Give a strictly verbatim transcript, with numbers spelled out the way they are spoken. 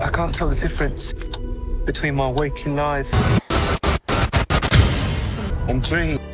I can't tell the difference between my waking life and dream.